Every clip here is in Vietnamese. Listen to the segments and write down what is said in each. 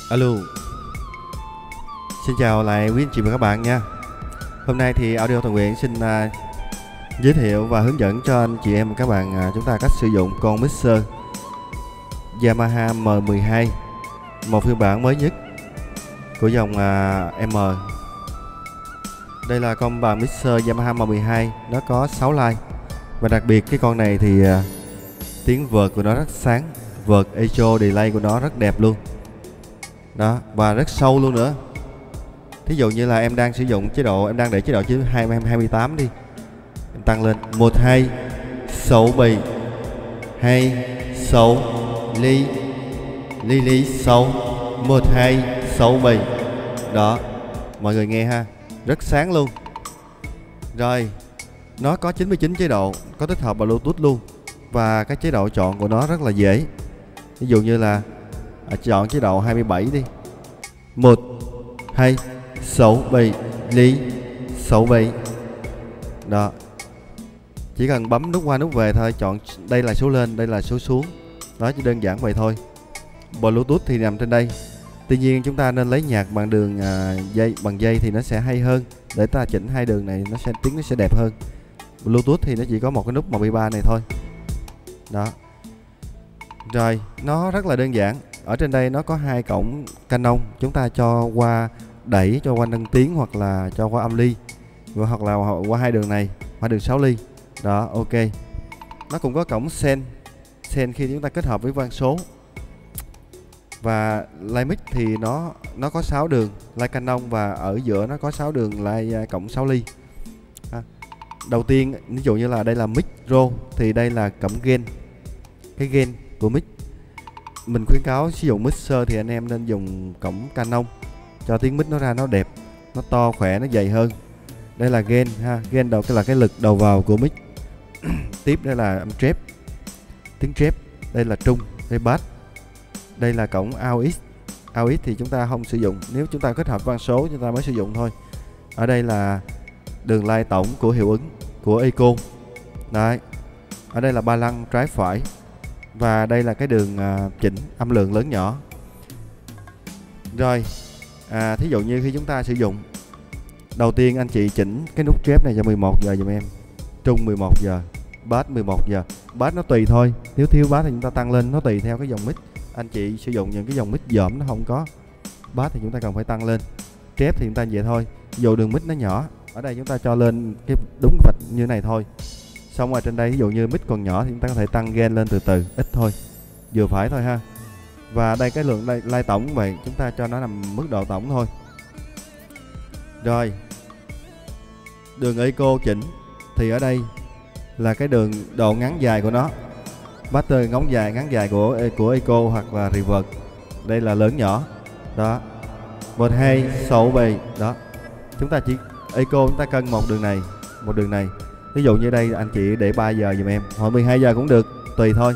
Alo, xin chào lại quý anh chị và các bạn nha. Hôm nay thì Audio Toàn Nguyện xin giới thiệu và hướng dẫn cho anh chị em và các bạn chúng ta cách sử dụng con mixer Yamaha M12, một phiên bản mới nhất của dòng M. Đây là con bàn mixer Yamaha M12, nó có 6 line và đặc biệt cái con này thì tiếng vợt của nó rất sáng, vợt echo delay của nó rất đẹp luôn. Đó, và rất sâu luôn nữa. Thí dụ như là em đang sử dụng chế độ, em đang để chế độ chứ 28 đi, em tăng lên 12 6 7 2 6 ly ly ly 6 12 6 7. Đó, mọi người nghe ha, rất sáng luôn. Rồi, nó có 99 chế độ, có tích hợp Bluetooth luôn. Và cái chế độ chọn của nó rất là dễ. Ví dụ như là chọn chế độ 27 đi, 1 2 6 7 ly 6 7. Đó, chỉ cần bấm nút qua nút về thôi. Chọn đây là số lên, đây là số xuống. Đó, chỉ đơn giản vậy thôi. Bluetooth thì nằm trên đây. Tuy nhiên chúng ta nên lấy nhạc bằng đường bằng dây thì nó sẽ hay hơn, để ta chỉnh hai đường này nó sẽ tiếng nó sẽ đẹp hơn. Bluetooth thì nó chỉ có một cái nút màu bi-ba này thôi. Đó. Rồi, nó rất là đơn giản. Ở trên đây nó có hai cổng Canon, chúng ta cho qua đẩy, cho qua nâng tiếng, hoặc là cho qua âm ly, hoặc là qua hai đường này, qua đường 6 ly. Đó, ok. Nó cũng có cổng sen khi chúng ta kết hợp với van số. Và line mic thì nó có 6 đường line Canon, và ở giữa nó có 6 đường line cộng 6 ly. Đầu tiên, ví dụ như là đây là mic RAW thì đây là cổng gain, cái gain của mic. Mình khuyến cáo sử dụng mixer thì anh em nên dùng cổng Canon cho tiếng mic nó ra nó đẹp, nó to khỏe, nó dày hơn. Đây là gain ha, gain đầu là cái lực đầu vào của mic. Tiếp đây là âm trap, tiếng trap. Đây là trung, đây bass. Đây là cổng aux. Aux thì chúng ta không sử dụng, nếu chúng ta kết hợp van số chúng ta mới sử dụng thôi. Ở đây là đường line tổng của hiệu ứng của echo. Đấy. Ở đây là ba lăng trái phải. Và đây là cái đường chỉnh âm lượng lớn nhỏ. Rồi, thí dụ như khi chúng ta sử dụng, đầu tiên anh chị chỉnh cái nút trap này cho 11 giờ giùm em, trung 11 giờ, bass 11 giờ. Bass nó tùy thôi, nếu thiếu bass thì chúng ta tăng lên, nó tùy theo cái dòng mic. Anh chị sử dụng những cái dòng mic dởm nó không có bass thì chúng ta cần phải tăng lên. Trap thì chúng ta vậy thôi, dù đường mic nó nhỏ, ở đây chúng ta cho lên cái đúng vạch như này thôi. Xong rồi trên đây ví dụ như mic còn nhỏ thì chúng ta có thể tăng gain lên từ từ, ít thôi, vừa phải thôi ha. Và đây cái lượng line tổng vậy, chúng ta cho nó nằm mức độ tổng thôi. Rồi, đường echo chỉnh thì ở đây là cái đường độ ngắn dài của nó, master ngắn dài của echo hoặc là reverb. Đây là lớn nhỏ. Đó, 12 6 7. Đó, chúng ta chỉ echo chúng ta cân một đường này. Ví dụ như đây anh chị để 3 giờ giùm em, hoặc 12 giờ cũng được, tùy thôi.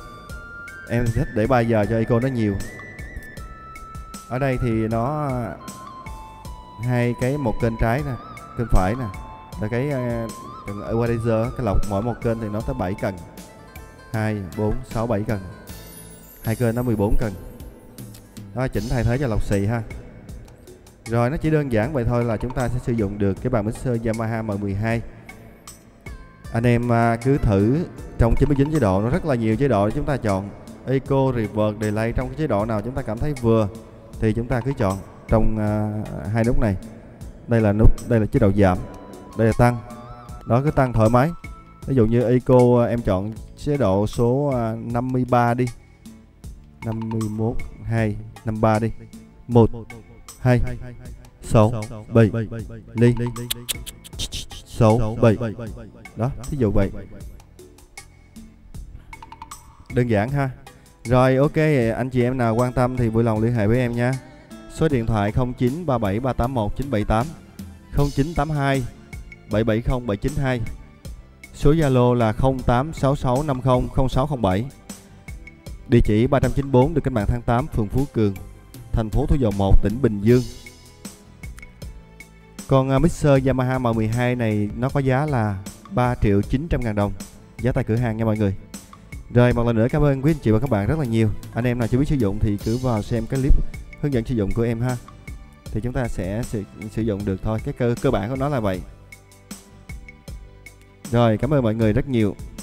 Em thích để 3 giờ cho echo nó nhiều. Ở đây thì nó hai cái, một kênh trái nè, kênh phải nè, là cái equalizer, cái lọc mỗi một kênh thì nó tới 7 cần. 2 4 6 7 cần. Hai kênh nó 14 cần. Đó, chỉnh thay thế cho lọc xì ha. Rồi, nó chỉ đơn giản vậy thôi là chúng ta sẽ sử dụng được cái bàn mixer Yamaha M12. Anh em cứ thử trong 99 chế độ, nó rất là nhiều chế độ để chúng ta chọn. Echo, reverb, delay, trong cái chế độ nào chúng ta cảm thấy vừa thì chúng ta cứ chọn trong hai nút này. Đây là chế độ giảm, đây là tăng. Đó, cứ tăng thoải mái. Ví dụ như echo em chọn chế độ số 53 đi, 51 2 53 đi, 1 2 6 7 ly 6 7. Đó, thí dụ vậy. Đơn giản ha. Rồi, ok, anh chị em nào quan tâm thì vui lòng liên hệ với em nha. Số điện thoại 0937 381 978, 0982 770 792. Số Zalo là 0866 50 0607. Địa chỉ 394 đường Cách mạng tháng 8, phường Phú Cường, thành phố Thủ Dầu Một, tỉnh Bình Dương. Con mixer Yamaha M12 này nó có giá là 3.900.000 đồng, giá tại cửa hàng nha mọi người. Rồi, một lần nữa cảm ơn quý anh chị và các bạn rất là nhiều. Anh em nào chưa biết sử dụng thì cứ vào xem cái clip hướng dẫn sử dụng của em ha, thì chúng ta sẽ sử dụng được thôi. Cái cơ bản của nó là vậy. Rồi, cảm ơn mọi người rất nhiều.